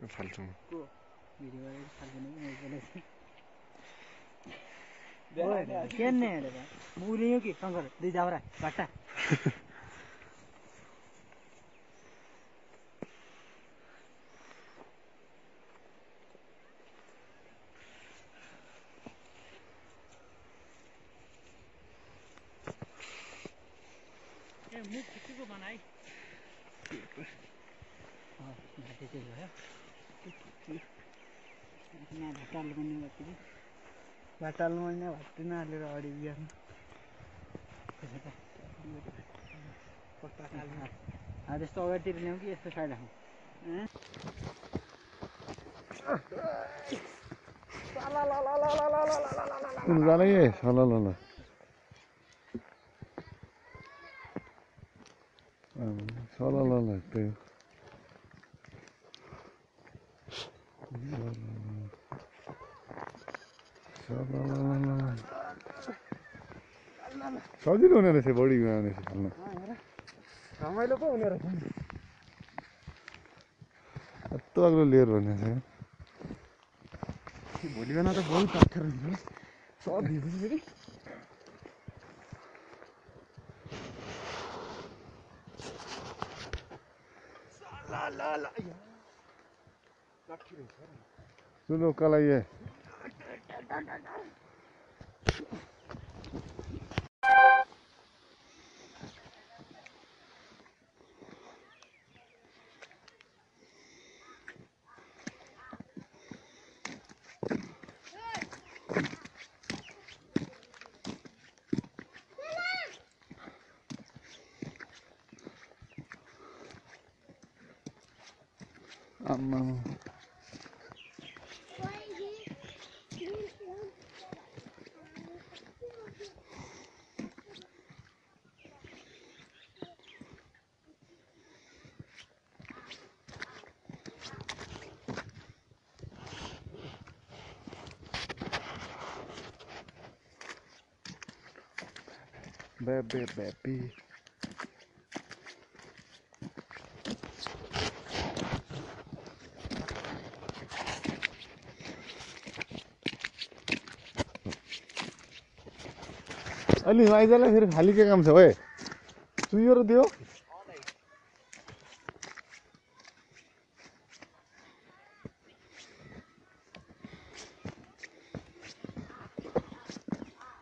छाल्छु म केन्ने हेरेर मुलियो कि शङ्कर दुई जाउरा घट्टा मुख खिच्चेको बनाइ यहाँ भाटाल बन्ने भत्ति भाटाल बन्ने भत्ति नहालेर अडी बिहान त्यस्तो अगाडितिर ल्याउँ कि यस्तो साइड राखौँ जाने सला त्यो सजिलो हुने रहेछ बढी आउने खेल्न रमाइलो पो हुने रहेछ यत्रो अग्लो लिएर भन्ने रहेछ भोलि बिहान त बहुत अप्ठ्यारो हुन्छ सब भिज्छ फेरि सुनो कलाइए Amma baby अलि आइजलाई फेरि खाली के काम छ ओए सुइयो र दियो